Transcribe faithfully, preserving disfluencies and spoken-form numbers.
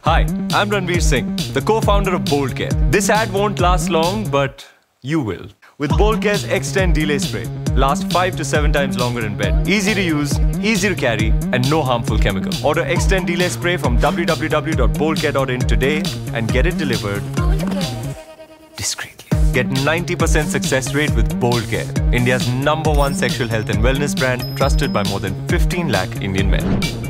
Hi, I'm Ranveer Singh, the co-founder of Bold Care. This ad won't last long, but you will. With Bold Care's Extend Delay Spray, last five to seven times longer in bed. Easy to use, easy to carry, and no harmful chemical. Order Extend Delay Spray from w w w dot bold care dot in today and get it delivered discreetly. Get ninety percent success rate with Bold Care, India's number one sexual health and wellness brand, trusted by more than fifteen lakh Indian men.